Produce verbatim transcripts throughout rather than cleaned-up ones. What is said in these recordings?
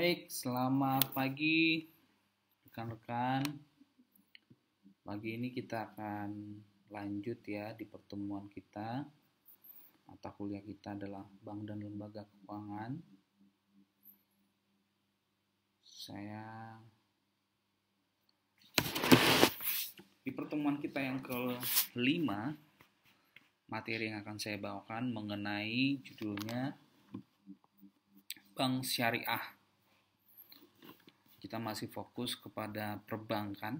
Baik, selamat pagi rekan-rekan. Pagi ini kita akan lanjut ya di pertemuan kita. Mata kuliah kita adalah Bank dan Lembaga Keuangan. Saya di pertemuan kita yang kelima, materi yang akan saya bawakan mengenai judulnya Bank Syariah. Kita masih fokus kepada perbankan.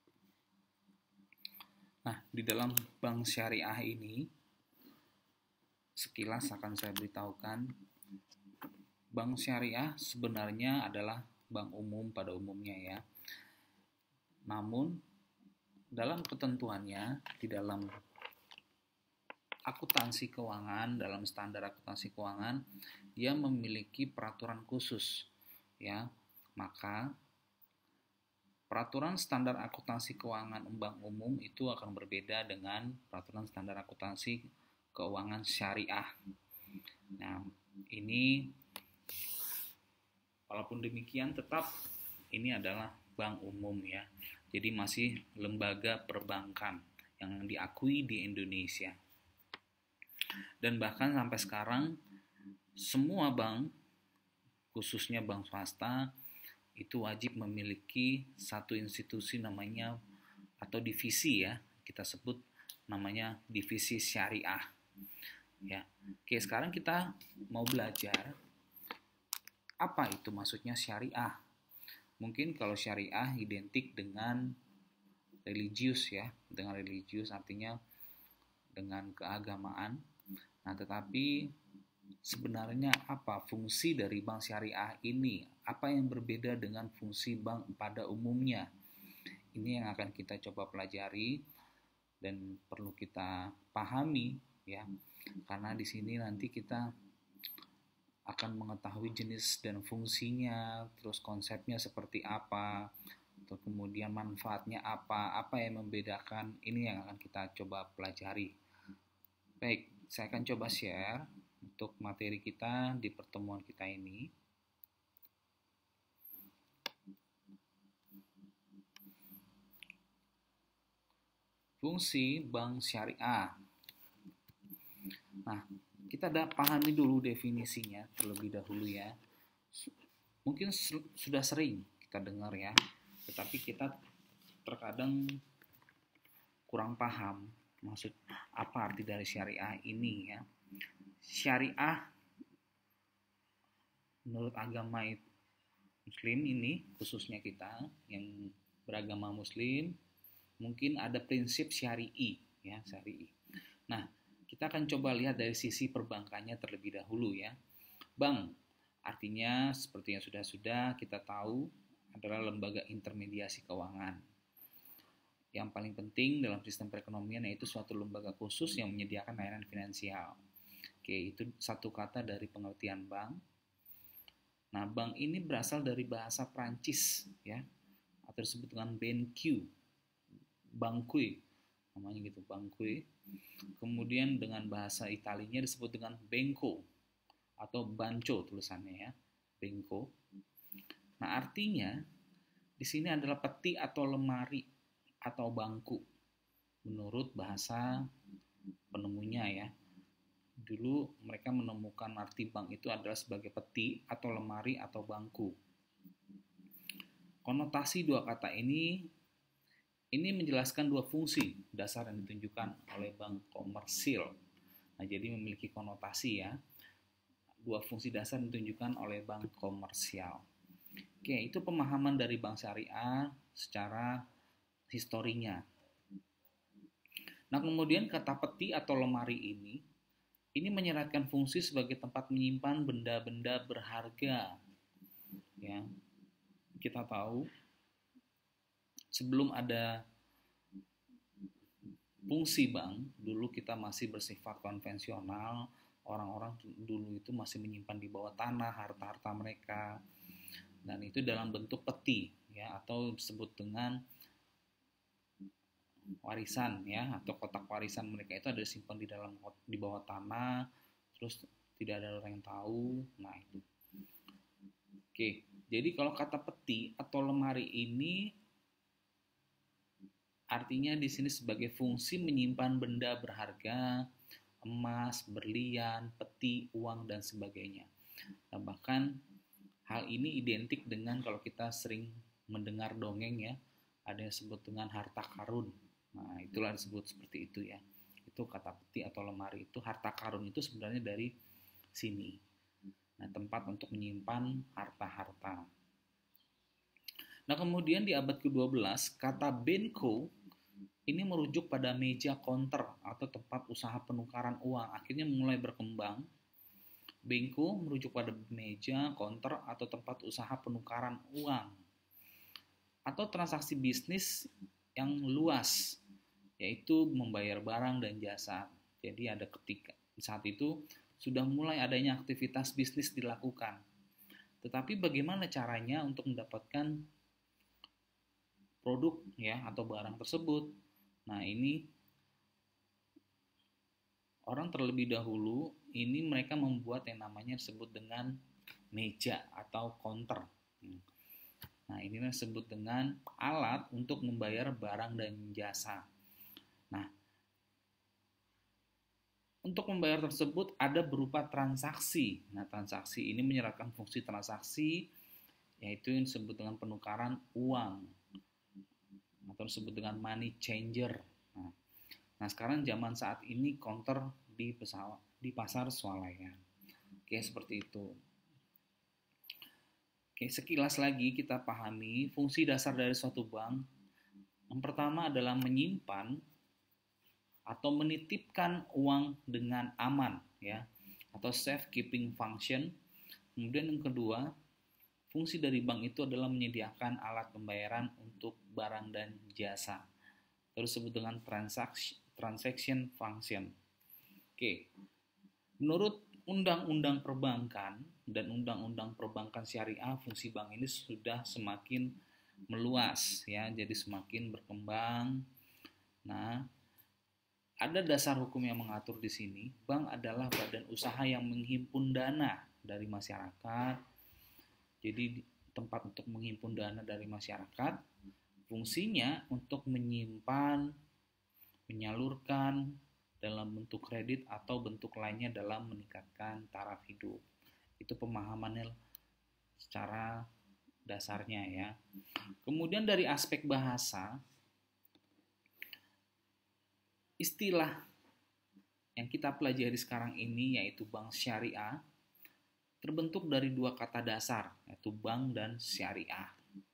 Nah, di dalam bank syariah ini, sekilas akan saya beritahukan, bank syariah sebenarnya adalah bank umum pada umumnya ya. Namun, dalam ketentuannya, di dalam akuntansi keuangan, dalam standar akuntansi keuangan, dia memiliki peraturan khusus ya. Maka peraturan standar akuntansi keuangan bank umum itu akan berbeda dengan peraturan standar akuntansi keuangan syariah. Nah, ini walaupun demikian tetap ini adalah bank umum ya. Jadi masih lembaga perbankan yang diakui di Indonesia. Dan bahkan sampai sekarang semua bank, khususnya bank swasta, itu wajib memiliki satu institusi namanya atau divisi ya, kita sebut namanya divisi syariah. Ya. Oke, sekarang kita mau belajar apa itu maksudnya syariah. Mungkin kalau syariah identik dengan religius ya, dengan religius artinya dengan keagamaan. Nah, tetapi sebenarnya apa fungsi dari bank syariah ini? Apa yang berbeda dengan fungsi bank pada umumnya? Ini yang akan kita coba pelajari dan perlu kita pahami ya. Karena di sini nanti kita akan mengetahui jenis dan fungsinya, terus konsepnya seperti apa, atau kemudian manfaatnya apa, apa yang membedakan, ini yang akan kita coba pelajari. Baik, saya akan coba share untuk materi kita di pertemuan kita ini. Fungsi bank syariah. Nah, kita dah pahami dulu definisinya terlebih dahulu ya. Mungkin sudah sering kita dengar ya, tetapi kita terkadang kurang paham maksud apa arti dari syariah ini ya. Syariah menurut agama Muslim ini, khususnya kita yang beragama Muslim, mungkin ada prinsip syari'i ya, syari'i. Nah, kita akan coba lihat dari sisi perbankannya terlebih dahulu ya. Bank artinya seperti yang sudah-sudah kita tahu adalah lembaga intermediasi keuangan. Yang paling penting dalam sistem perekonomian yaitu suatu lembaga khusus yang menyediakan layanan finansial. Oke, itu satu kata dari pengertian bank. Nah, bank ini berasal dari bahasa Prancis ya, atau disebut dengan banque, banque, namanya gitu, banque. Kemudian dengan bahasa Italinya disebut dengan banco atau banco tulisannya ya, banco. Nah, artinya di sini adalah peti atau lemari atau bangku menurut bahasa penemunya ya. Dulu mereka menemukan arti bank itu adalah sebagai peti atau lemari atau bangku. Konotasi dua kata ini ini menjelaskan dua fungsi dasar yang ditunjukkan oleh bank komersil. Nah, jadi memiliki konotasi ya. Dua fungsi dasar ditunjukkan oleh bank komersial. Oke, itu pemahaman dari bank syariah secara historinya. Nah, kemudian kata peti atau lemari ini ini menyeratkan fungsi sebagai tempat menyimpan benda-benda berharga. Ya. Kita tahu sebelum ada fungsi bank, dulu kita masih bersifat konvensional. Orang-orang dulu itu masih menyimpan di bawah tanah harta-harta mereka. Dan itu dalam bentuk peti ya, atau disebut dengan warisan ya, atau kotak warisan mereka itu ada disimpan di dalam di bawah tanah, terus tidak ada orang yang tahu. Nah, itu. Oke, Jadi kalau kata peti atau lemari ini artinya di sini sebagai fungsi menyimpan benda berharga, emas, berlian, peti, uang, dan sebagainya. Nah, bahkan hal ini identik dengan kalau kita sering mendengar dongeng ya, ada yang disebut dengan harta karun. Nah, itulah disebut seperti itu ya. Itu kata peti atau lemari itu, harta karun itu sebenarnya dari sini. Nah, tempat untuk menyimpan harta-harta. Nah, kemudian di abad kedua belas, kata benko ini merujuk pada meja konter atau tempat usaha penukaran uang. Akhirnya mulai berkembang. Benko merujuk pada meja konter atau tempat usaha penukaran uang atau transaksi bisnis yang luas, yaitu membayar barang dan jasa. Jadi ada ketika saat itu sudah mulai adanya aktivitas bisnis dilakukan. Tetapi bagaimana caranya untuk mendapatkan produk ya atau barang tersebut? Nah, ini orang terlebih dahulu ini mereka membuat yang namanya disebut dengan meja atau counter. Nah, ini disebut dengan alat untuk membayar barang dan jasa. Nah, untuk membayar tersebut ada berupa transaksi. Nah, transaksi ini menyerahkan fungsi transaksi, yaitu yang disebut dengan penukaran uang atau disebut dengan money changer. Nah, nah sekarang zaman saat ini counter di pesawat di pasar swalayan. Oke, seperti itu. Oke, sekilas lagi kita pahami fungsi dasar dari suatu bank. Yang pertama adalah menyimpan atau menitipkan uang dengan aman ya, atau safe keeping function. Kemudian yang kedua, fungsi dari bank itu adalah menyediakan alat pembayaran untuk barang dan jasa. Terus disebut dengan transaction, transaction function. Oke. Menurut Undang-Undang Perbankan dan Undang-Undang Perbankan Syariah, fungsi bank ini sudah semakin meluas ya, jadi semakin berkembang. Nah, ada dasar hukum yang mengatur di sini. Bank adalah badan usaha yang menghimpun dana dari masyarakat. Jadi tempat untuk menghimpun dana dari masyarakat, fungsinya untuk menyimpan, menyalurkan dalam bentuk kredit atau bentuk lainnya dalam meningkatkan taraf hidup. Itu pemahamannya secara dasarnya ya. Kemudian dari aspek bahasa, istilah yang kita pelajari sekarang ini yaitu bank syariah terbentuk dari dua kata dasar, yaitu bank dan syariah.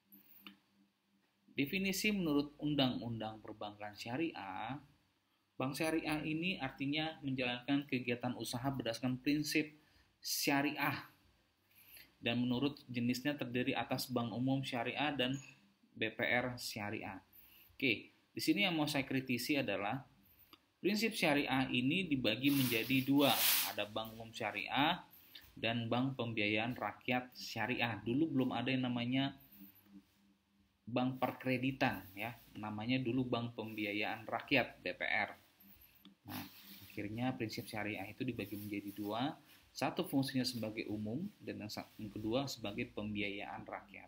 Definisi menurut Undang-Undang Perbankan Syariah, bank syariah ini artinya menjalankan kegiatan usaha berdasarkan prinsip syariah. Dan menurut jenisnya terdiri atas bank umum syariah dan B P R syariah. Oke, di sini yang mau saya kritisi adalah prinsip syariah ini dibagi menjadi dua. Ada bank umum syariah dan bank pembiayaan rakyat syariah. Dulu belum ada yang namanya bank perkreditan ya, namanya dulu bank pembiayaan rakyat B P R. Nah, akhirnya prinsip syariah itu dibagi menjadi dua. Satu fungsinya sebagai umum dan yang kedua sebagai pembiayaan rakyat.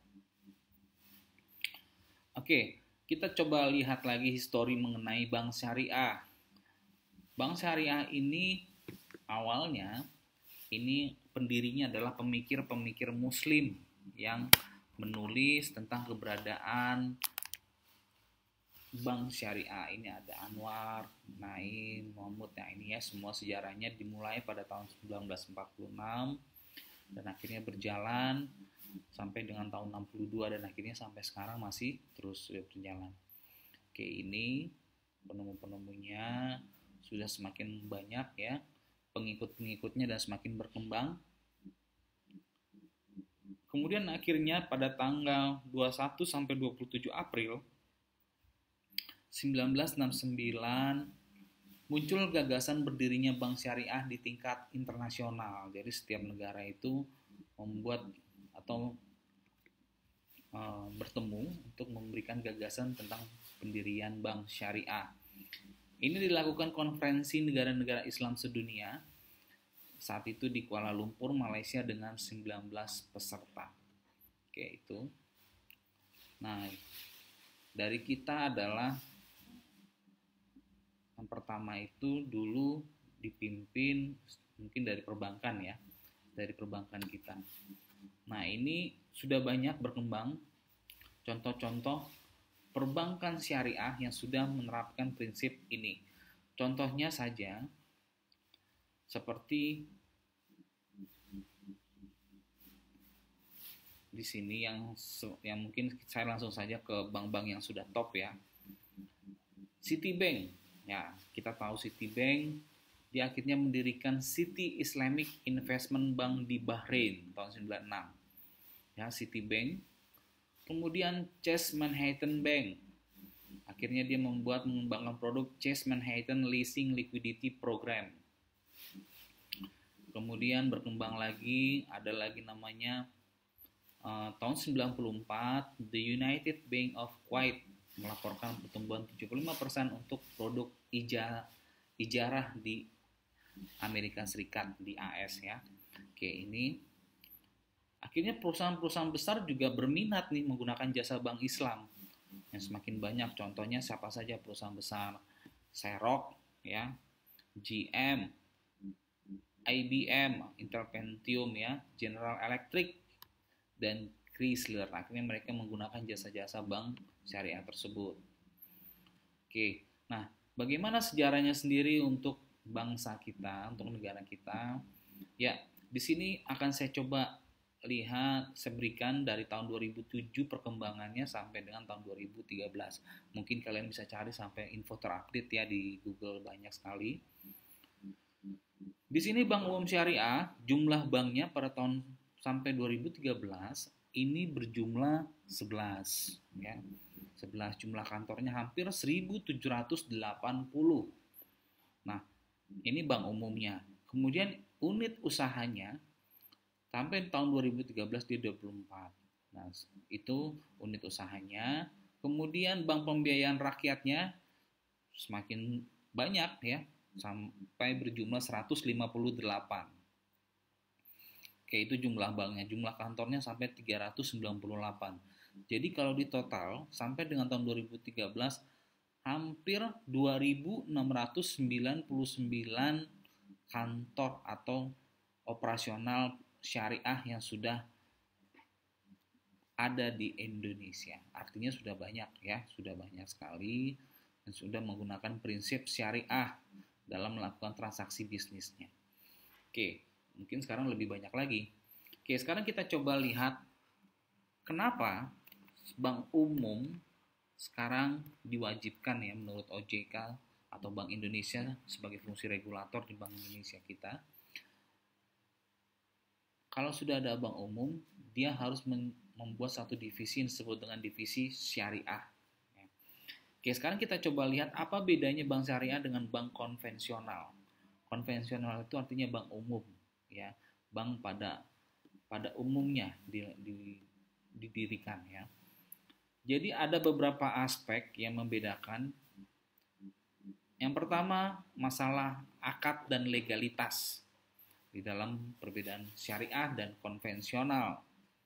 Oke, kita coba lihat lagi histori mengenai bank syariah. Bank syariah ini awalnya ini pendirinya adalah pemikir-pemikir muslim yang menulis tentang keberadaan bank syariah. Ini ada Anwar, Naim, Muhammad. Nah, ini ya semua sejarahnya dimulai pada tahun seribu sembilan ratus empat puluh enam dan akhirnya berjalan sampai dengan tahun enam puluh dua dan akhirnya sampai sekarang masih terus berjalan. Oke, ini penemu-penemunya sudah semakin banyak ya, pengikut-pengikutnya dan semakin berkembang. Kemudian akhirnya pada tanggal dua puluh satu sampai dua puluh tujuh April seribu sembilan ratus enam puluh sembilan muncul gagasan berdirinya bank syariah di tingkat internasional. Jadi setiap negara itu membuat atau uh, bertemu untuk memberikan gagasan tentang pendirian bank syariah. Ini dilakukan konferensi negara-negara Islam sedunia saat itu di Kuala Lumpur, Malaysia dengan sembilan belas peserta. Oke, itu. Nah, dari kita adalah yang pertama itu dulu dipimpin mungkin dari perbankan ya, dari perbankan kita. Nah, ini sudah banyak berkembang contoh-contoh perbankan syariah yang sudah menerapkan prinsip ini. Contohnya saja seperti di sini yang yang mungkin saya langsung saja ke bank-bank yang sudah top ya. Citibank. Ya, kita tahu Citibank, dia akhirnya mendirikan City Islamic Investment Bank di Bahrain tahun sembilan puluh enam. Ya, Citibank. Kemudian Chase Manhattan Bank. Akhirnya dia membuat mengembangkan produk Chase Manhattan Leasing Liquidity Program. Kemudian berkembang lagi, ada lagi namanya uh, tahun sembilan puluh empat, The United Bank of Kuwait melaporkan pertumbuhan tujuh puluh lima persen untuk produk ija, ijarah di Amerika Serikat, di A S ya. Oke, ini akhirnya perusahaan-perusahaan besar juga berminat nih menggunakan jasa bank Islam yang semakin banyak. Contohnya siapa saja perusahaan besar? Xerox ya, G M, I B M, Intel Pentium ya, General Electric, dan Chrysler. Akhirnya mereka menggunakan jasa-jasa bank syariah tersebut. Oke, nah bagaimana sejarahnya sendiri untuk bangsa kita, untuk negara kita? Ya, di sini akan saya coba lihat, saya berikan dari tahun dua ribu tujuh perkembangannya sampai dengan tahun dua ribu tiga belas. Mungkin kalian bisa cari sampai info terupdate ya di Google, banyak sekali. Di sini Bank Umum Syariah, jumlah banknya pada tahun sampai dua ribu tiga belas ini berjumlah sebelas ya. sebelas, jumlah kantornya hampir seribu tujuh ratus delapan puluh. Nah, ini bank umumnya. Kemudian unit usahanya sampai tahun dua ribu tiga belas dia dua puluh empat. Nah, itu unit usahanya. Kemudian bank pembiayaan rakyatnya semakin banyak ya, sampai berjumlah seratus lima puluh delapan. Oke, itu jumlah banknya. Jumlah kantornya sampai tiga ratus sembilan puluh delapan. Jadi kalau di total sampai dengan tahun dua ribu tiga belas hampir dua ribu enam ratus sembilan puluh sembilan kantor atau operasional syariah yang sudah ada di Indonesia. Artinya sudah banyak ya, sudah banyak sekali dan sudah menggunakan prinsip syariah dalam melakukan transaksi bisnisnya. Oke, mungkin sekarang lebih banyak lagi. Oke, sekarang kita coba lihat kenapa bank umum sekarang diwajibkan ya menurut O J K atau Bank Indonesia sebagai fungsi regulator di Bank Indonesia kita. Kalau sudah ada bank umum, dia harus membuat satu divisi yang disebut dengan divisi syariah. Oke, sekarang kita coba lihat apa bedanya bank syariah dengan bank konvensional. Konvensional itu artinya bank umum, ya, bank pada pada umumnya didirikan, ya. Jadi ada beberapa aspek yang membedakan. Yang pertama, masalah akad dan legalitas di dalam perbedaan syariah dan konvensional.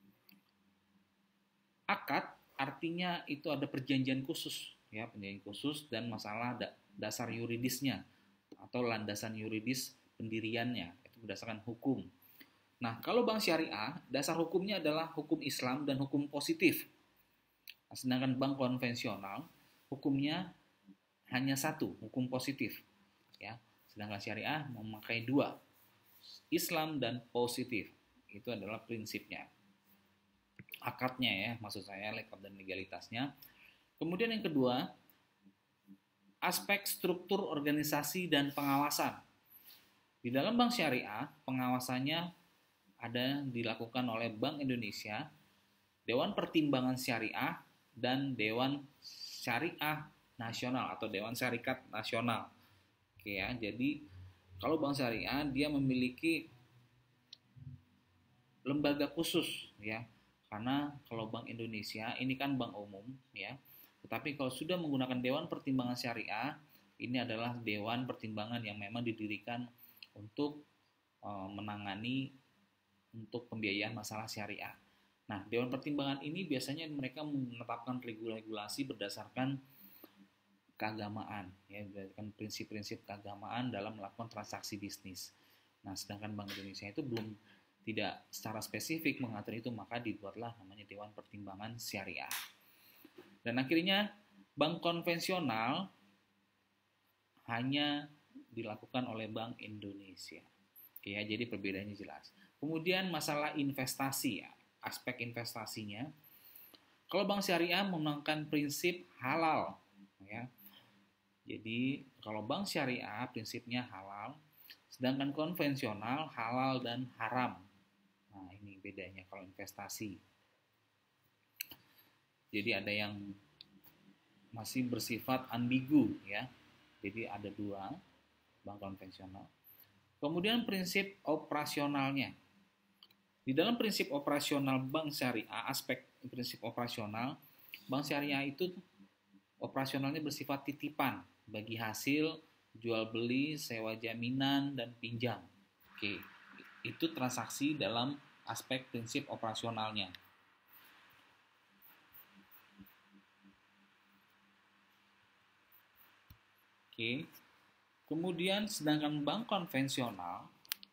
Akad artinya itu ada perjanjian khusus, ya, perjanjian khusus dan masalah dasar yuridisnya atau landasan yuridis pendiriannya, itu berdasarkan hukum. Nah, kalau bank syariah, dasar hukumnya adalah hukum Islam dan hukum positif. Nah, sedangkan bank konvensional, hukumnya hanya satu, hukum positif. Ya, sedangkan syariah memakai dua, Islam dan positif. Itu adalah prinsipnya. Akadnya ya, maksud saya akad dan legalitasnya. Kemudian yang kedua, aspek struktur organisasi dan pengawasan. Di dalam bank syariah, pengawasannya ada dilakukan oleh Bank Indonesia, Dewan Pertimbangan Syariah, dan Dewan Syariah Nasional atau Dewan Syarikat Nasional. Oke ya, jadi kalau bank syariah dia memiliki lembaga khusus ya. Karena kalau Bank Indonesia ini kan bank umum ya. Tetapi kalau sudah menggunakan Dewan Pertimbangan Syariah, ini adalah dewan pertimbangan yang memang didirikan untuk uh, menangani untuk pembiayaan masalah syariah. Nah, Dewan Pertimbangan ini biasanya mereka menetapkan regulasi berdasarkan keagamaan, ya, berdasarkan prinsip-prinsip keagamaan dalam melakukan transaksi bisnis. Nah, sedangkan Bank Indonesia itu belum tidak secara spesifik mengatur itu, maka dibuatlah namanya Dewan Pertimbangan Syariah. Dan akhirnya bank konvensional hanya dilakukan oleh Bank Indonesia. Oke, ya, jadi perbedaannya jelas. Kemudian masalah investasi, ya, aspek investasinya. Kalau bank syariah menggunakan prinsip halal, ya. Jadi kalau bank syariah prinsipnya halal, sedangkan konvensional halal dan haram. Nah, ini bedanya kalau investasi. Jadi ada yang masih bersifat ambigu, ya. Jadi ada dua bank konvensional. Kemudian prinsip operasionalnya. Di dalam prinsip operasional bank syariah, aspek prinsip operasional, bank syariah itu operasionalnya bersifat titipan bagi hasil jual beli, sewa jaminan, dan pinjam. Oke, itu transaksi dalam aspek prinsip operasionalnya. Oke, kemudian sedangkan bank konvensional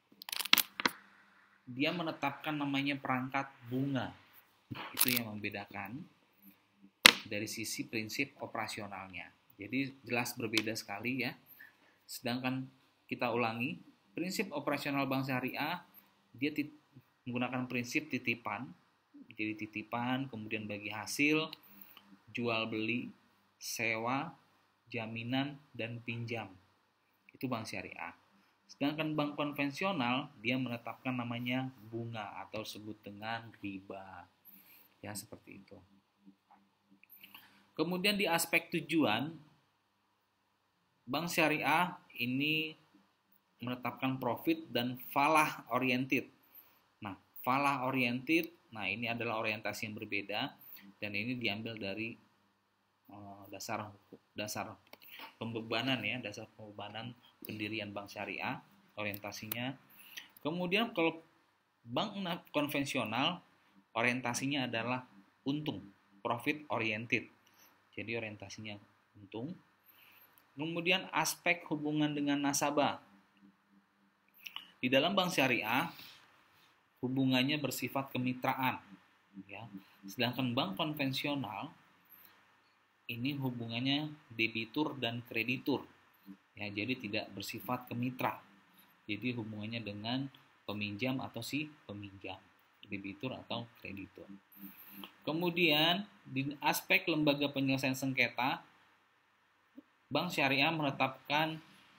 dia menetapkan namanya perangkat bunga. Itu yang membedakan dari sisi prinsip operasionalnya. Jadi jelas berbeda sekali, ya. Sedangkan kita ulangi, prinsip operasional bank syariah dia tit- menggunakan prinsip titipan. Jadi titipan, kemudian bagi hasil, jual beli, sewa, jaminan, dan pinjam. Itu bank syariah. Sedangkan bank konvensional dia menetapkan namanya bunga atau sebut dengan riba. Ya, seperti itu. Kemudian di aspek tujuan, bank syariah ini menetapkan profit dan falah oriented. Nah, falah oriented, nah ini adalah orientasi yang berbeda dan ini diambil dari uh, dasar dasar pembebanan, ya, dasar pembebanan pendirian bank syariah, orientasinya. Kemudian kalau bank konvensional orientasinya adalah untung, profit oriented. Jadi orientasinya untung. Kemudian aspek hubungan dengan nasabah. Di dalam bank syariah hubungannya bersifat kemitraan, ya. Sedangkan bank konvensional ini hubungannya debitur dan kreditur. Ya, jadi tidak bersifat kemitra. Jadi hubungannya dengan peminjam atau si peminjam, debitur atau kreditur. Kemudian di aspek lembaga penyelesaian sengketa, bank syariah menetapkan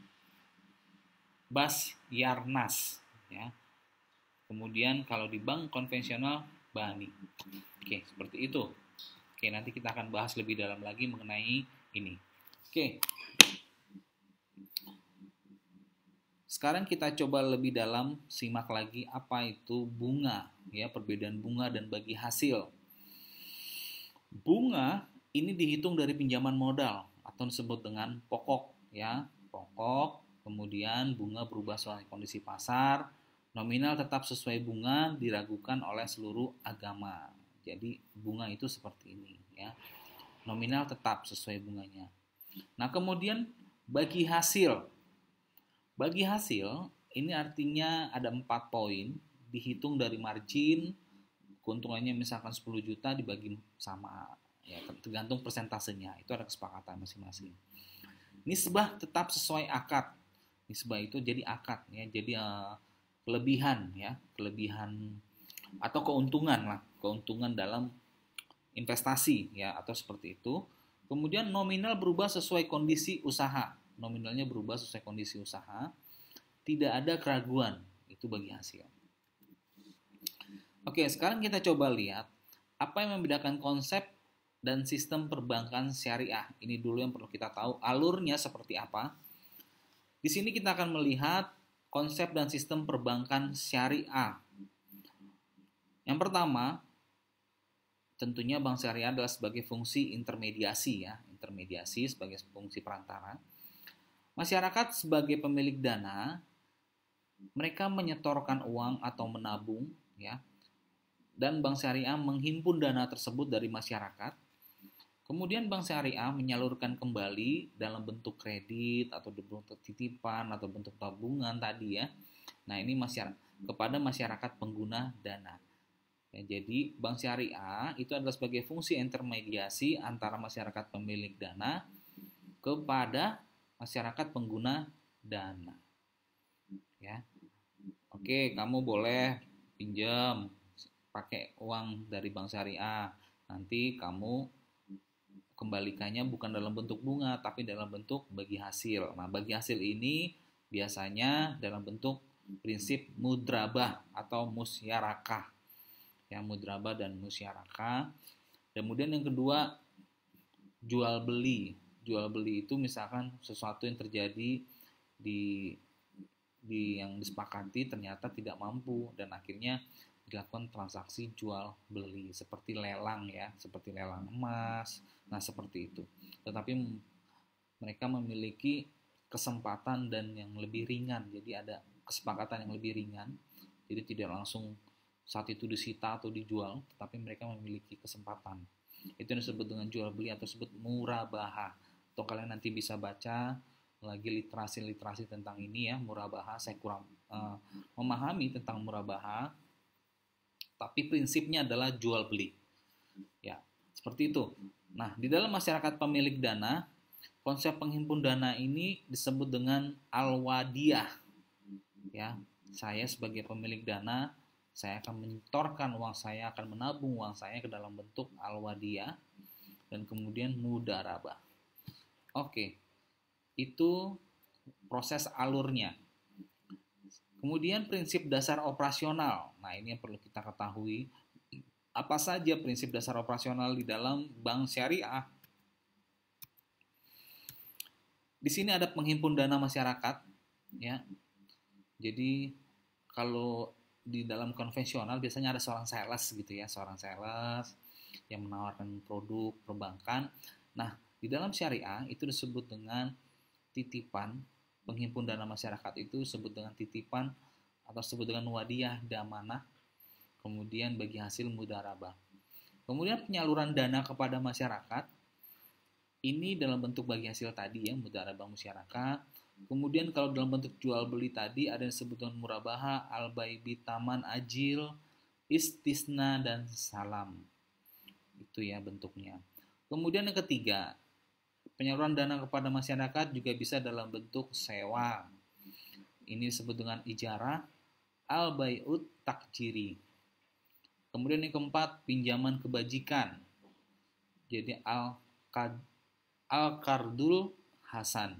Basyarnas, ya. Kemudian kalau di bank konvensional Bani. Oke, seperti itu. Oke, nanti kita akan bahas lebih dalam lagi mengenai ini. Oke. Sekarang kita coba lebih dalam simak lagi apa itu bunga, ya, perbedaan bunga dan bagi hasil. Bunga ini dihitung dari pinjaman modal atau disebut dengan pokok, ya, pokok. Kemudian bunga berubah sesuai kondisi pasar, nominal tetap sesuai bunga, diragukan oleh seluruh agama. Jadi bunga itu seperti ini, ya, nominal tetap sesuai bunganya. Nah, kemudian bagi hasil. Bagi hasil, ini artinya ada empat poin, dihitung dari margin, keuntungannya misalkan sepuluh juta dibagi sama, ya, tergantung persentasenya, itu ada kesepakatan masing-masing. Nisbah tetap sesuai akad, nisbah itu jadi akad, ya, jadi uh, kelebihan, ya, kelebihan atau keuntungan lah, keuntungan dalam investasi, ya, atau seperti itu. Kemudian nominal berubah sesuai kondisi usaha. Nominalnya berubah sesuai kondisi usaha, tidak ada keraguan, itu bagi hasil. Oke, sekarang kita coba lihat apa yang membedakan konsep dan sistem perbankan syariah. Ini dulu yang perlu kita tahu, alurnya seperti apa. Di sini kita akan melihat konsep dan sistem perbankan syariah. Yang pertama, tentunya bank syariah adalah sebagai fungsi intermediasi, ya, intermediasi sebagai fungsi perantara. Masyarakat sebagai pemilik dana, mereka menyetorkan uang atau menabung, ya, dan bank syariah menghimpun dana tersebut dari masyarakat. Kemudian bank syariah menyalurkan kembali dalam bentuk kredit atau bentuk titipan atau bentuk tabungan tadi ya. Nah, ini masyarakat kepada masyarakat pengguna dana. Ya, jadi bank syariah itu adalah sebagai fungsi intermediasi antara masyarakat pemilik dana kepada masyarakat pengguna dana. Ya. Oke, kamu boleh pinjam pakai uang dari bank syariah. Nanti kamu kembalikannya bukan dalam bentuk bunga, tapi dalam bentuk bagi hasil. Nah, bagi hasil ini biasanya dalam bentuk prinsip mudrabah atau musyarakah. Ya, mudrabah dan musyarakah. Kemudian yang kedua, jual beli. Jual beli itu misalkan sesuatu yang terjadi di di yang disepakati ternyata tidak mampu dan akhirnya dilakukan transaksi jual beli seperti lelang ya, seperti lelang emas. Nah, seperti itu. Tetapi mereka memiliki kesempatan dan yang lebih ringan. Jadi ada kesepakatan yang lebih ringan. Jadi tidak langsung saat itu disita atau dijual, tetapi mereka memiliki kesempatan. Itu yang disebut dengan jual beli atau disebut murabaha. Atau kalian nanti bisa baca lagi literasi-literasi tentang ini ya, murabaha. Saya kurang uh, memahami tentang murabaha, tapi prinsipnya adalah jual beli. Ya, seperti itu. Nah, di dalam masyarakat pemilik dana, konsep penghimpun dana ini disebut dengan al-wadiyah. Ya, saya sebagai pemilik dana, saya akan menyetorkan uang saya, akan menabung uang saya ke dalam bentuk al-wadiyah dan kemudian mudarabah. Oke. Itu proses alurnya. Kemudian prinsip dasar operasional. Nah, ini yang perlu kita ketahui. Apa saja prinsip dasar operasional di dalam bank syariah? Di sini ada penghimpun dana masyarakat, ya. Jadi kalau di dalam konvensional biasanya ada seorang sales gitu ya, seorang sales yang menawarkan produk perbankan. Nah, di dalam syariah itu disebut dengan titipan. Penghimpun dana masyarakat itu disebut dengan titipan atau disebut dengan wadiyah damanah, kemudian bagi hasil mudarabah. Kemudian penyaluran dana kepada masyarakat ini dalam bentuk bagi hasil tadi ya, mudarabah masyarakat. Kemudian kalau dalam bentuk jual beli tadi ada yang disebut dengan murabaha, al-baibi, taman, ajil, istisna dan salam. Itu ya bentuknya. Kemudian yang ketiga, penyaluran dana kepada masyarakat juga bisa dalam bentuk sewa. Ini disebut dengan ijarah, al-bai'ut takjiri. Kemudian yang keempat, pinjaman kebajikan. Jadi al-kardul hasan.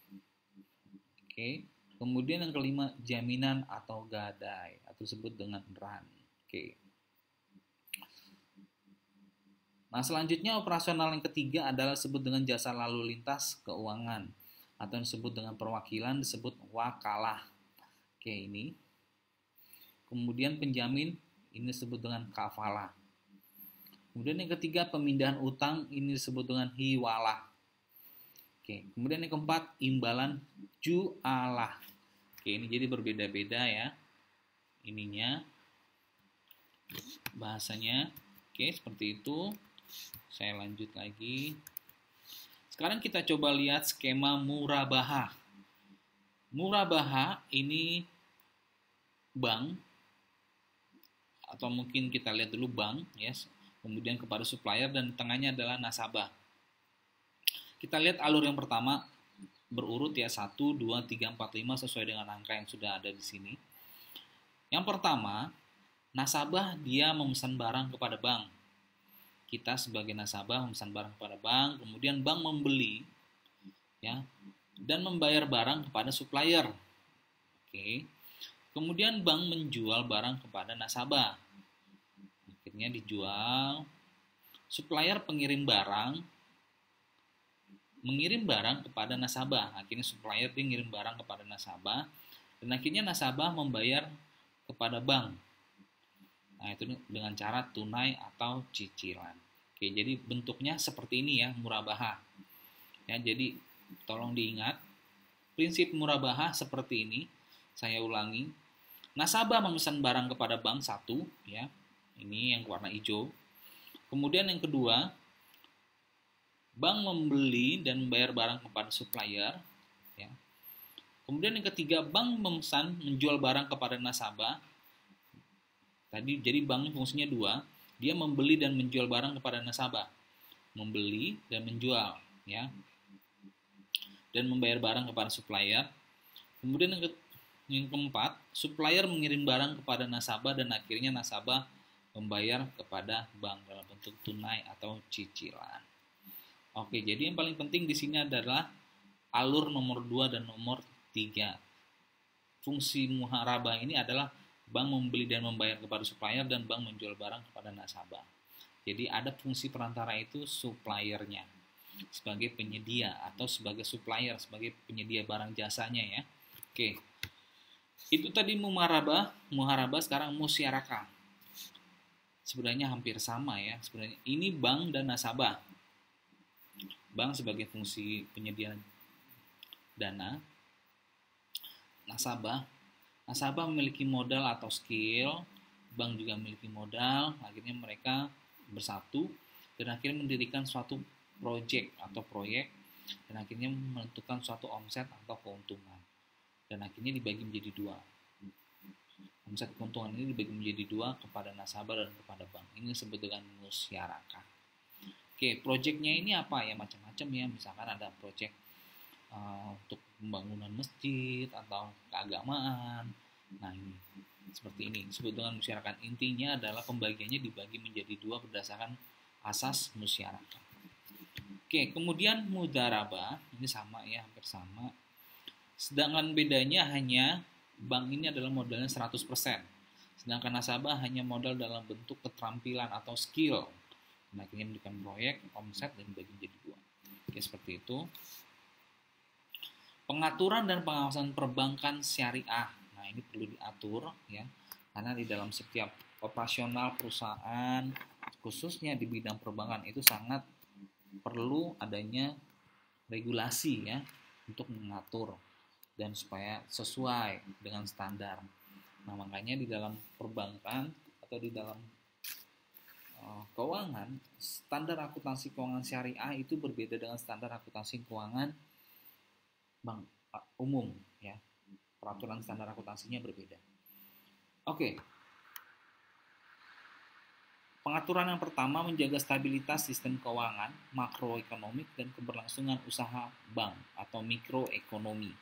Oke. Kemudian yang kelima, jaminan atau gadai atau disebut dengan ran. Oke. Nah, selanjutnya operasional yang ketiga adalah disebut dengan jasa lalu lintas keuangan atau disebut dengan perwakilan, disebut wakalah. Oke, ini. Kemudian penjamin ini disebut dengan kafalah. Kemudian yang ketiga pemindahan utang ini disebut dengan hiwalah. Oke, kemudian yang keempat imbalan ju'alah. Oke, ini jadi berbeda-beda ya. Ininya bahasanya. Oke, seperti itu. Saya lanjut lagi. Sekarang kita coba lihat skema murabaha. Murabaha ini bank, atau mungkin kita lihat dulu bank, ya, kemudian kepada supplier dan tengahnya adalah nasabah. Kita lihat alur yang pertama berurut ya satu, dua, tiga, empat, lima sesuai dengan angka yang sudah ada di sini. Yang pertama, nasabah dia memesan barang kepada bank. Kita sebagai nasabah memesan barang kepada bank, kemudian bank membeli ya dan membayar barang kepada supplier. Oke. Kemudian bank menjual barang kepada nasabah. Akhirnya dijual. Supplier pengirim barang mengirim barang kepada nasabah. Akhirnya supplier dia ngirim barang kepada nasabah dan akhirnya nasabah membayar kepada bank. Nah, itu dengan cara tunai atau cicilan. Oke, jadi bentuknya seperti ini ya, murabaha. Ya, jadi tolong diingat, prinsip murabaha seperti ini. Saya ulangi. Nasabah memesan barang kepada bank satu, ya. Ini yang warna hijau. Kemudian yang kedua, bank membeli dan membayar barang kepada supplier. Ya. Kemudian yang ketiga, bank memesan menjual barang kepada nasabah. Tadi jadi bank fungsinya dua, dia membeli dan menjual barang kepada nasabah, membeli dan menjual, ya, dan membayar barang kepada supplier. Kemudian yang, ke, yang keempat, supplier mengirim barang kepada nasabah dan akhirnya nasabah membayar kepada bank dalam bentuk tunai atau cicilan. Oke, jadi yang paling penting di sini adalah alur nomor dua dan nomor tiga. Fungsi muharabah ini adalah bank membeli dan membayar kepada supplier dan bank menjual barang kepada nasabah. Jadi ada fungsi perantara itu suppliernya sebagai penyedia atau sebagai supplier, sebagai penyedia barang jasanya ya. Oke. Itu tadi muharabah, muharabah sekarang musyarakah. Sebenarnya hampir sama ya. Sebenarnya ini bank dan nasabah. Bank sebagai fungsi penyedia dana. Nasabah Nasabah memiliki modal atau skill, bank juga memiliki modal, akhirnya mereka bersatu dan akhirnya mendirikan suatu proyek atau proyek dan akhirnya menentukan suatu omset atau keuntungan dan akhirnya dibagi menjadi dua. Omset keuntungan ini dibagi menjadi dua kepada nasabah dan kepada bank. Ini disebut dengan musyarakah. Oke, proyeknya ini apa ya? Macam-macam ya. Misalkan ada proyek uh, untuk pembangunan masjid atau keagamaan. Nah ini seperti ini disebut dengan musyarakah. Intinya adalah pembagiannya dibagi menjadi dua berdasarkan asas musyarakah. Oke, kemudian mudharabah ini sama ya, hampir sama. Sedangkan bedanya hanya bank ini adalah modalnya seratus persen. Sedangkan nasabah hanya modal dalam bentuk keterampilan atau skill. Nah, akhirnya memberikan proyek, omset dan dibagi menjadi dua. Oke, seperti itu. Pengaturan dan pengawasan perbankan syariah. Nah, ini perlu diatur ya. Karena di dalam setiap operasional perusahaan, khususnya di bidang perbankan itu sangat perlu adanya regulasi ya untuk mengatur dan supaya sesuai dengan standar. Nah, makanya di dalam perbankan atau di dalam uh, keuangan, standar akuntansi keuangan syariah itu berbeda dengan standar akuntansi keuangan bank umum ya. Peraturan standar akuntansinya berbeda. Oke. Pengaturan yang pertama menjaga stabilitas sistem keuangan, makroekonomik dan keberlangsungan usaha bank atau mikroekonomi.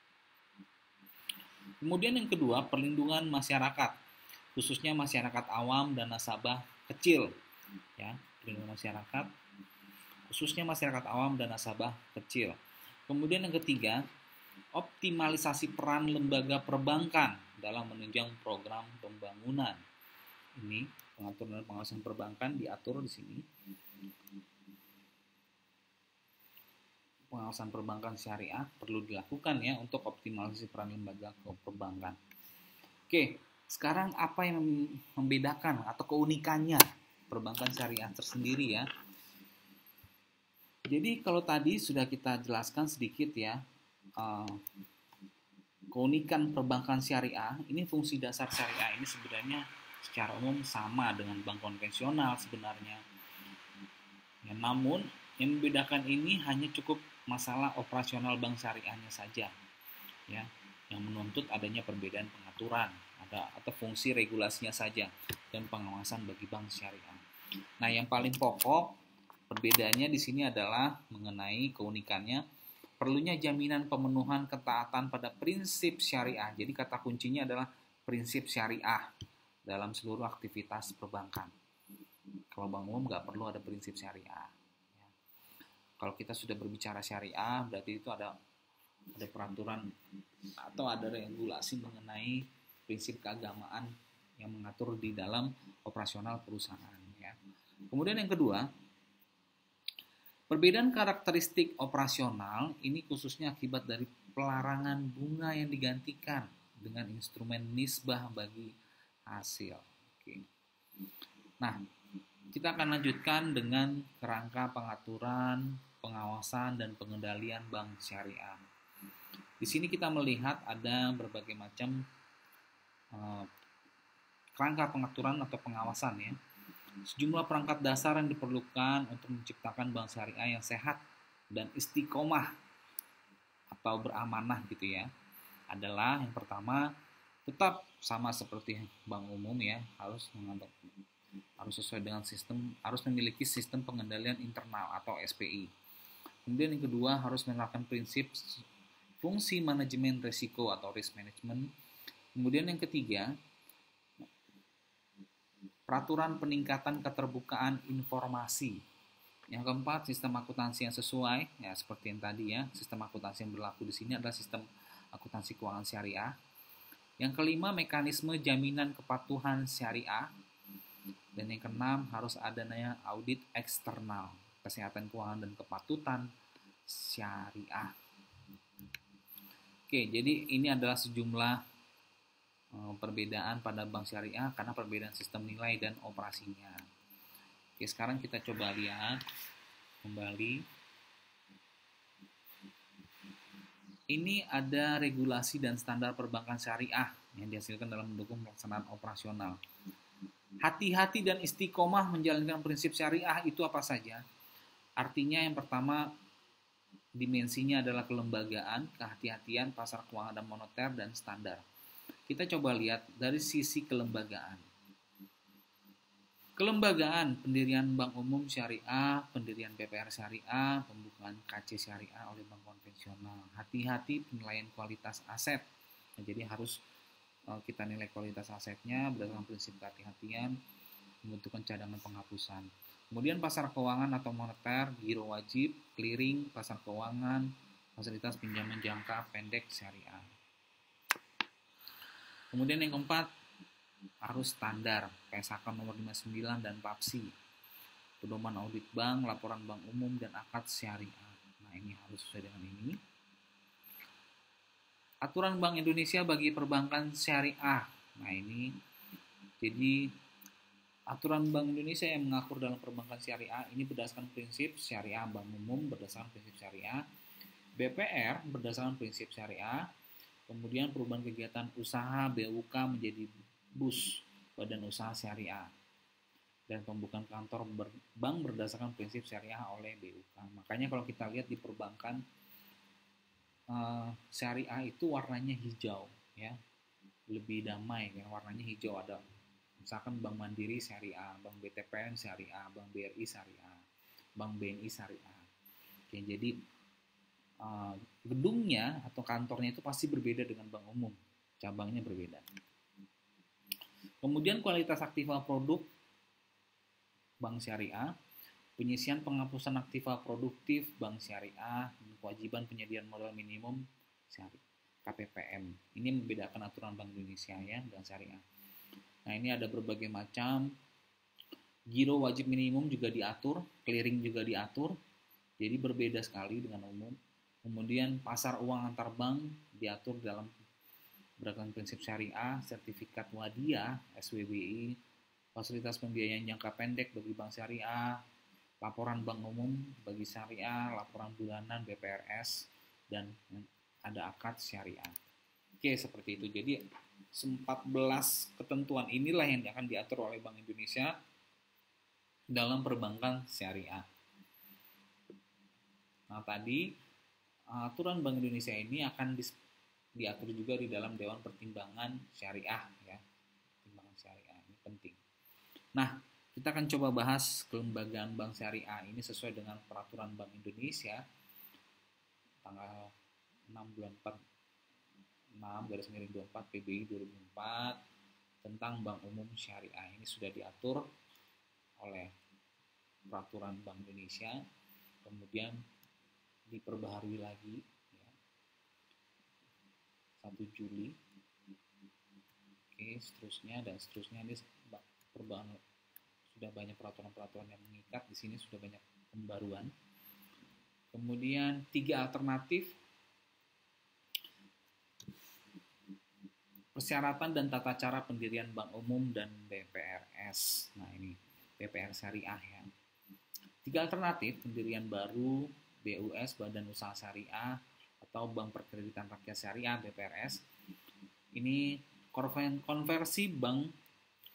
Kemudian yang kedua, perlindungan masyarakat, khususnya masyarakat awam dan nasabah kecil ya, perlindungan masyarakat khususnya masyarakat awam dan nasabah kecil. Kemudian yang ketiga, optimalisasi peran lembaga perbankan dalam menunjang program pembangunan. Ini pengaturan dan pengawasan perbankan diatur di sini. Pengawasan perbankan syariah perlu dilakukan ya untuk optimalisasi peran lembaga perbankan. Oke, sekarang apa yang membedakan atau keunikannya perbankan syariah tersendiri ya? Jadi kalau tadi sudah kita jelaskan sedikit ya, uh, keunikan perbankan syariah, ini fungsi dasar syariah ini sebenarnya secara umum sama dengan bank konvensional sebenarnya. Ya, namun yang membedakan ini hanya cukup masalah operasional bank syariahnya saja, ya, yang menuntut adanya perbedaan pengaturan ada atau fungsi regulasinya saja dan pengawasan bagi bank syariah. Nah, yang paling pokok perbedaannya di sini adalah mengenai keunikannya perlunya jaminan pemenuhan ketaatan pada prinsip syariah. Jadi kata kuncinya adalah prinsip syariah dalam seluruh aktivitas perbankan. Kalau bank umum nggak perlu ada prinsip syariah. Ya. Kalau kita sudah berbicara syariah, berarti itu ada ada peraturan atau ada regulasi mengenai prinsip keagamaan yang mengatur di dalam operasional perusahaan. Ya. Kemudian yang kedua, perbedaan karakteristik operasional ini khususnya akibat dari pelarangan bunga yang digantikan dengan instrumen nisbah bagi hasil. Oke. Nah, kita akan lanjutkan dengan kerangka pengaturan, pengawasan, dan pengendalian bank syariah. Di sini kita melihat ada berbagai macam uh, kerangka pengaturan atau pengawasan ya. Sejumlah perangkat dasar yang diperlukan untuk menciptakan bank syariah yang sehat dan istiqomah atau beramanah gitu ya, adalah yang pertama, tetap sama seperti bank umum ya, harus mengantuk, harus sesuai dengan sistem, harus memiliki sistem pengendalian internal atau S P I. Kemudian yang kedua, harus menerapkan prinsip fungsi manajemen risiko atau risk management. Kemudian yang ketiga, peraturan peningkatan keterbukaan informasi. Yang keempat, sistem akuntansi yang sesuai, ya seperti yang tadi ya, sistem akuntansi yang berlaku di sini adalah sistem akuntansi keuangan syariah. Yang kelima, mekanisme jaminan kepatuhan syariah. Dan yang keenam, harus adanya audit eksternal, kesehatan keuangan dan kepatutan syariah. Oke, jadi ini adalah sejumlah perbedaan pada bank syariah karena perbedaan sistem nilai dan operasinya. Oke, sekarang kita coba lihat kembali. Ini ada regulasi dan standar perbankan syariah yang dihasilkan dalam mendukung pelaksanaan operasional. Hati-hati dan istiqomah menjalankan prinsip syariah itu apa saja? Artinya yang pertama, dimensinya adalah kelembagaan, kehati-hatian, pasar keuangan dan moneter, dan standar. Kita coba lihat dari sisi kelembagaan. Kelembagaan, pendirian bank umum syariah, pendirian B P R syariah, pembukaan K C syariah oleh bank konvensional. Hati-hati penilaian kualitas aset. Nah, jadi harus uh, kita nilai kualitas asetnya berdasarkan prinsip kehati-hatian, membentukkan cadangan penghapusan. Kemudian pasar keuangan atau moneter, giro wajib, clearing, pasar keuangan, fasilitas pinjaman jangka pendek syariah. Kemudian yang keempat, harus standar, P S A K nomor lima puluh sembilan dan P A P S I, pedoman audit bank, laporan bank umum, dan akad syariah. Nah, ini harus sesuai dengan ini. Aturan Bank Indonesia bagi perbankan syariah. Nah, ini jadi aturan Bank Indonesia yang mengatur dalam perbankan syariah ini berdasarkan prinsip syariah bank umum berdasarkan prinsip syariah, B P R berdasarkan prinsip syariah, kemudian perubahan kegiatan usaha B U K menjadi B U S, Badan Usaha Syariah, dan pembukaan kantor bank berdasarkan prinsip syariah oleh B U K. Makanya kalau kita lihat di perbankan uh, syariah itu warnanya hijau, ya, lebih damai, ya, warnanya hijau. Ada misalkan Bank Mandiri syariah, Bank B T P N syariah, Bank B R I syariah, Bank B N I syariah. Oke, jadi Uh, gedungnya atau kantornya itu pasti berbeda dengan bank umum, cabangnya berbeda. Kemudian kualitas aktiva produk bank syariah, penyisian penghapusan aktiva produktif bank syariah, kewajiban penyediaan modal minimum syariah, K P P M. Ini membedakan aturan Bank Indonesia ya dan syariah. Nah, ini ada berbagai macam. Giro wajib minimum juga diatur, clearing juga diatur, jadi berbeda sekali dengan umum. Kemudian pasar uang antar bank diatur dalam berdasarkan prinsip syariah, sertifikat wadiah S W B I, fasilitas pembiayaan jangka pendek bagi bank syariah, laporan bank umum bagi syariah, laporan bulanan B P R S, dan ada akad syariah. Oke, seperti itu. Jadi empat belas ketentuan inilah yang akan diatur oleh Bank Indonesia dalam perbankan syariah. Nah, tadi aturan Bank Indonesia ini akan diatur juga di dalam Dewan Pertimbangan Syariah ya. Pertimbangan Syariah ini penting. Nah, kita akan coba bahas kelembagaan bank syariah ini sesuai dengan peraturan Bank Indonesia tanggal enam bulan empat enam garis miring dua puluh empat P B I dua ribu empat tentang Bank Umum Syariah. Ini sudah diatur oleh peraturan Bank Indonesia, kemudian diperbaharui lagi ya, satu Juli. Oke, seterusnya dan seterusnya. Ini perubahan, sudah banyak peraturan-peraturan yang mengikat, di sini sudah banyak pembaruan. Kemudian tiga alternatif persyaratan dan tata cara pendirian bank umum dan B P R S. Nah, ini B P R syariah ya. Tiga alternatif pendirian baru B U S, Badan Usaha Syariah, atau Bank Perkreditan Rakyat Syariah, B P R S. Ini konversi bank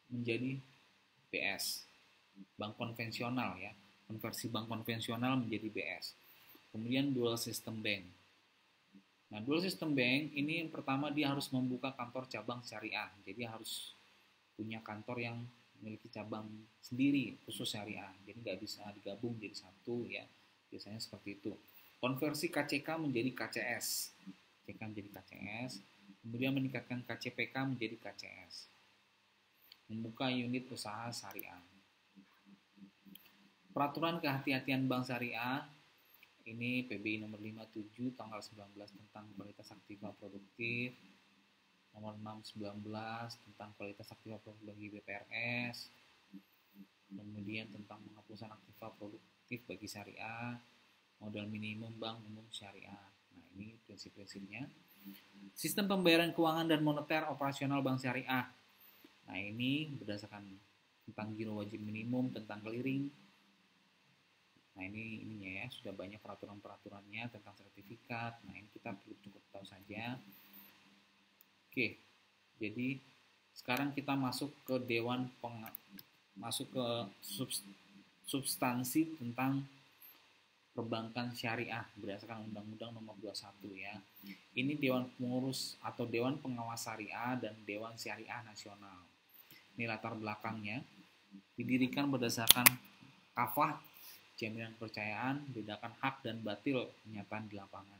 menjadi B S, bank konvensional ya, konversi bank konvensional menjadi B S. Kemudian dual system bank. Nah, dual system bank ini yang pertama dia harus membuka kantor cabang syariah. Jadi harus punya kantor yang memiliki cabang sendiri khusus syariah. Jadi nggak bisa digabung jadi satu ya. Biasanya seperti itu. Konversi K C K menjadi K C S. K C K menjadi K C S. Kemudian meningkatkan K C P K menjadi K C S. Membuka unit usaha syariah. Peraturan kehati-hatian bank syariah ini P B I nomor lima puluh tujuh tanggal sembilan belas tentang kualitas aktiva produktif, nomor enam sembilan belas tentang kualitas aktiva produktif bagi B P R S, kemudian tentang penghapusan aktiva produktif bagi syariah, modal minimum bank umum syariah. Nah, ini prinsip-prinsipnya. Sistem pembayaran keuangan dan moneter operasional bank syariah. Nah, ini berdasarkan tentang giro wajib minimum, tentang clearing. Nah, ini ininya ya, sudah banyak peraturan-peraturannya tentang sertifikat. Nah, ini kita perlu cukup tahu saja. Oke, jadi sekarang kita masuk ke dewan peng, masuk ke substansi tentang perbankan syariah berdasarkan Undang-Undang Nomor dua puluh satu ya. Ini Dewan Pengurus atau Dewan Pengawas Syariah dan Dewan Syariah Nasional. Ini latar belakangnya didirikan berdasarkan kafah, jaminan kepercayaan, bedakan hak dan batil kenyataan di lapangan.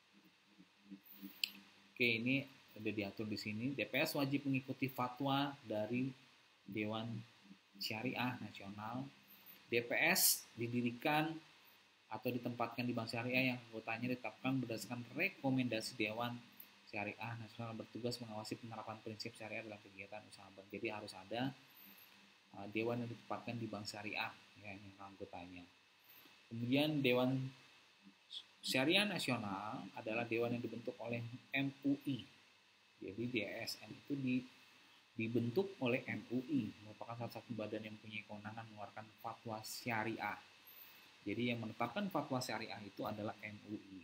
Oke, ini sudah diatur di sini. D P S wajib mengikuti fatwa dari Dewan Syariah Nasional. D P S didirikan atau ditempatkan di bank syariah yang anggotanya ditetapkan berdasarkan rekomendasi Dewan Syariah Nasional, bertugas mengawasi penerapan prinsip syariah dalam kegiatan usaha bank. Jadi harus ada uh, dewan yang ditetapkan di bank syariah ya, yang anggotanya. Kemudian Dewan Syariah Nasional adalah dewan yang dibentuk oleh M U I. Jadi D S N itu di, dibentuk oleh M U I, merupakan salah satu badan yang punya kewenangan mengeluarkan fatwa syariah. Jadi yang menetapkan fatwa syariah itu adalah M U I.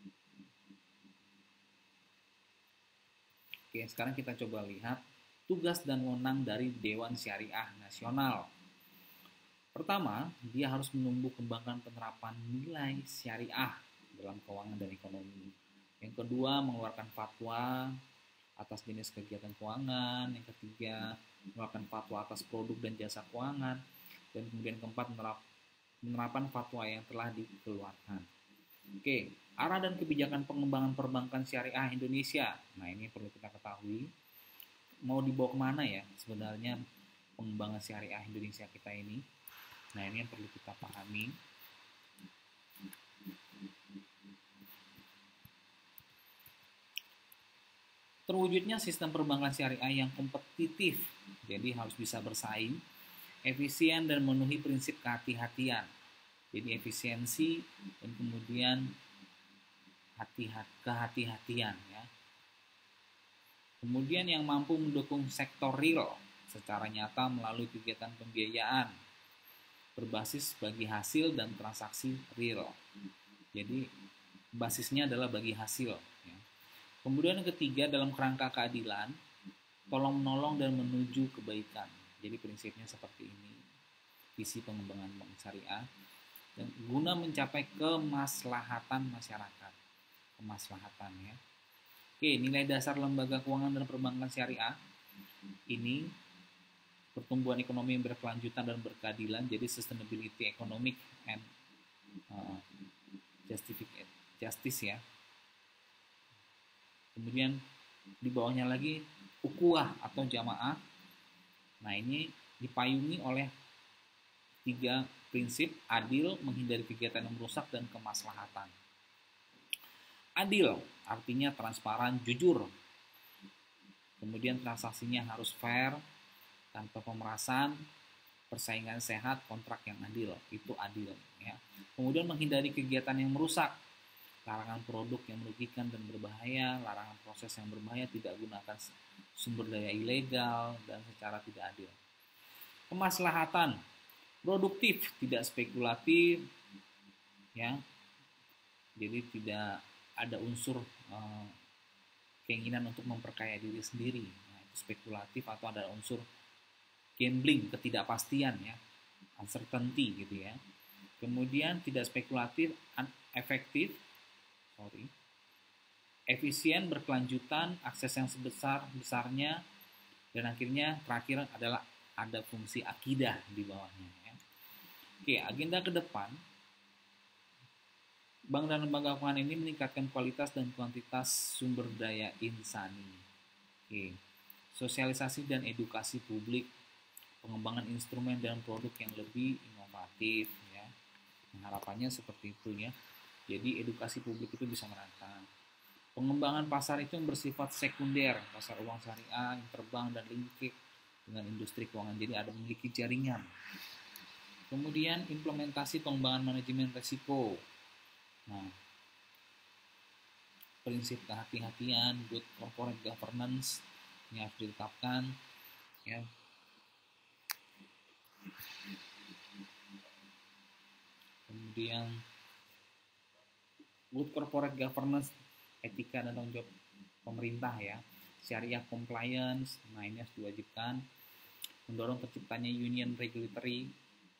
Oke, sekarang kita coba lihat tugas dan wewenang dari Dewan Syariah Nasional. Pertama, dia harus menumbuh kembangkan penerapan nilai syariah dalam keuangan dan ekonomi. Yang kedua, mengeluarkan fatwa atas jenis kegiatan keuangan. Yang ketiga, mengeluarkan fatwa atas produk dan jasa keuangan. Dan kemudian keempat, menerap, penerapan fatwa yang telah dikeluarkan. Oke, arah dan kebijakan pengembangan perbankan syariah Indonesia. Nah, ini perlu kita ketahui. Mau dibawa kemana ya sebenarnya pengembangan syariah Indonesia kita ini? Nah, ini yang perlu kita pahami. Terwujudnya sistem perbankan syariah yang kompetitif, jadi harus bisa bersaing, efisien dan memenuhi prinsip kehati-hatian. Jadi efisiensi dan kemudian hati-hati, kehati-hatian ya. Kemudian yang mampu mendukung sektor real secara nyata melalui kegiatan pembiayaan berbasis bagi hasil dan transaksi real. Jadi basisnya adalah bagi hasil. Ya. Kemudian yang ketiga, dalam kerangka keadilan, tolong menolong dan menuju kebaikan. Jadi prinsipnya seperti ini, visi pengembangan bank syariah, dan guna mencapai kemaslahatan masyarakat. Kemaslahatan ya. Oke, nilai dasar lembaga keuangan dan perbankan syariah ini pertumbuhan ekonomi yang berkelanjutan dan berkeadilan, jadi sustainability economic and uh, justice ya. Kemudian di bawahnya lagi ukhuwah atau jamaah. Nah, ini dipayungi oleh tiga prinsip: adil, menghindari kegiatan yang merusak, dan kemaslahatan. Adil artinya transparan, jujur. Kemudian transaksinya harus fair, tanpa pemerasan, persaingan sehat, kontrak yang adil, itu adil ya. Kemudian menghindari kegiatan yang merusak, larangan produk yang merugikan dan berbahaya, larangan proses yang berbahaya, tidak gunakan sumber daya ilegal dan secara tidak adil. Kemaslahatan, produktif, tidak spekulatif ya. Jadi tidak ada unsur eh, keinginan untuk memperkaya diri sendiri. Nah, itu spekulatif atau ada unsur gambling, ketidakpastian ya, uncertainty gitu ya. Kemudian tidak spekulatif, efektif, sorry, efisien, berkelanjutan, akses yang sebesar-besarnya, dan akhirnya terakhir adalah ada fungsi akidah di bawahnya ya. Oke, agenda ke depan, bank dan lembaga keuangan ini meningkatkan kualitas dan kuantitas sumber daya insani. Oke. Sosialisasi dan edukasi publik, pengembangan instrumen dan produk yang lebih inovatif ya. Harapannya seperti itu ya. Jadi edukasi publik itu bisa merata. Pengembangan pasar itu yang bersifat sekunder, pasar uang syariah, interbank dan linkage dengan industri keuangan. Jadi ada memiliki jaringan. Kemudian implementasi pengembangan manajemen risiko. Nah, prinsip kehati-hatian, good corporate governance ini harus ditetapkan ya. Kemudian good corporate governance, etika dan tanggung jawab pemerintah ya. Syariah compliance, nah ini harus diwajibkan. Mendorong terciptanya union regulatory,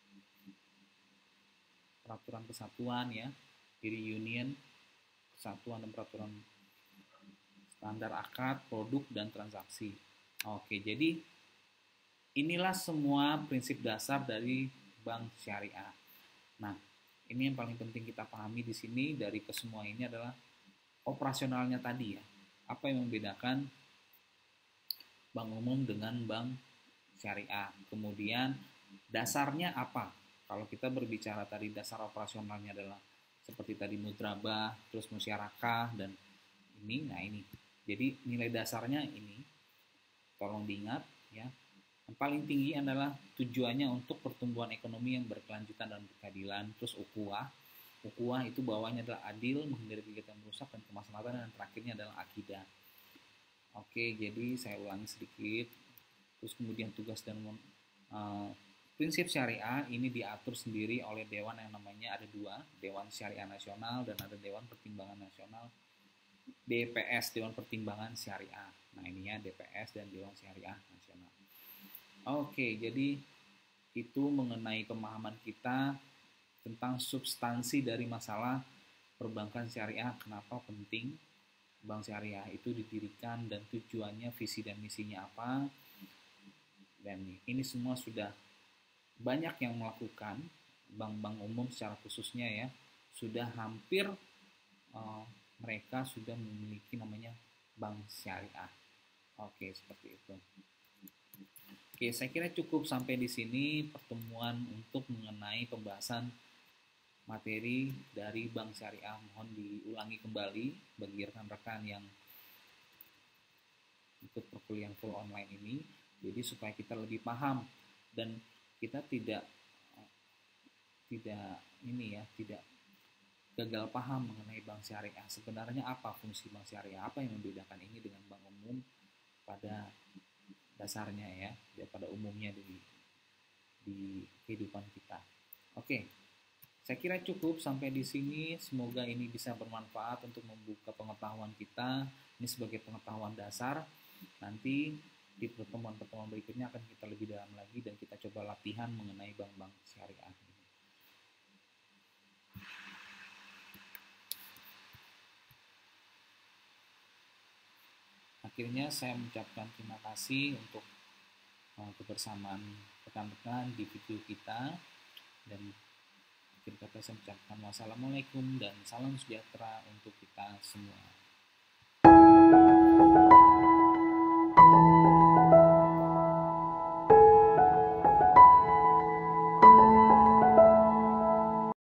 peraturan kesatuan ya. Jadi union, kesatuan dan peraturan standar akad, produk, dan transaksi. Oke, jadi inilah semua prinsip dasar dari bank syariah. Nah, ini yang paling penting kita pahami di sini dari kesemua ini adalah operasionalnya tadi ya. Apa yang membedakan bank umum dengan bank syariah? Kemudian dasarnya apa? Kalau kita berbicara tadi dasar operasionalnya adalah seperti tadi mudrabah, terus musyarakah, dan ini, nah ini. Jadi nilai dasarnya ini, tolong diingat ya. Yang paling tinggi adalah tujuannya untuk pertumbuhan ekonomi yang berkelanjutan dan berkeadilan. Terus ukuah, ukuah itu bawahnya adalah adil, menghindari kegiatan merusak dan kemaslahatan, dan terakhirnya adalah akidah. Oke, jadi saya ulangi sedikit. Terus kemudian tugas dan uh, prinsip syariah ini diatur sendiri oleh dewan yang namanya ada dua, Dewan Syariah Nasional dan ada Dewan Pertimbangan Nasional, D P S, Dewan Pertimbangan Syariah. Nah ini ya D P S dan Dewan Syariah Nasional. Oke, jadi itu mengenai pemahaman kita tentang substansi dari masalah perbankan syariah, kenapa penting bank syariah itu didirikan dan tujuannya, visi dan misinya apa. Dan ini semua sudah banyak yang melakukan, bank-bank umum secara khususnya ya, sudah hampir uh, mereka sudah memiliki namanya bank syariah. Oke, seperti itu. Oke, saya kira cukup sampai di sini pertemuan untuk mengenai pembahasan materi dari bank syariah. Mohon diulangi kembali bagi rekan-rekan yang ikut perkuliahan full online ini, jadi supaya kita lebih paham dan kita tidak tidak ini ya, tidak gagal paham mengenai bank syariah. Sebenarnya apa fungsi bank syariah? Apa yang membedakan ini dengan bank umum pada dasarnya ya, ya pada umumnya di di kehidupan kita. Oke. Saya kira cukup sampai di sini. Semoga ini bisa bermanfaat untuk membuka pengetahuan kita. Ini sebagai pengetahuan dasar. Nanti di pertemuan-pertemuan berikutnya akan kita lebih dalam lagi dan kita coba latihan mengenai bank-bank syariah. Akhirnya saya mengucapkan terima kasih untuk kebersamaan rekan-rekan di video kita, dan akhir kata saya mengucapkan wassalamualaikum dan salam sejahtera untuk kita semua.